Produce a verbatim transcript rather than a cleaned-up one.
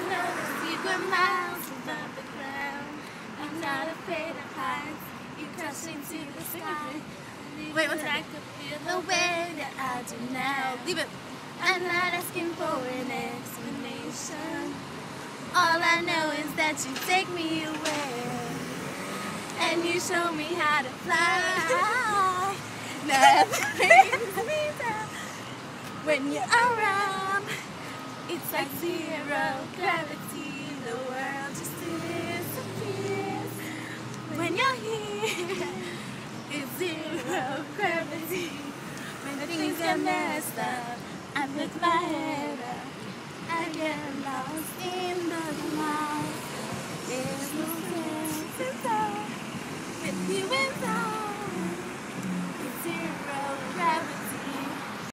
know the secret miles above the ground. I'm not afraid of heights. You crash into the sky. Wait, what's I that? could feel the way that I do now. Leave it. I'm not asking for an explanation. All I know is that you take me away, and you show me how to fly. Nothing brings me down when you're around. It's like zero gravity. The world just disappears when you're here. It's zero gravity. When things get messed up, I put my head up. I get lost in the light. There's no sense in thought with you and I. It's zero gravity.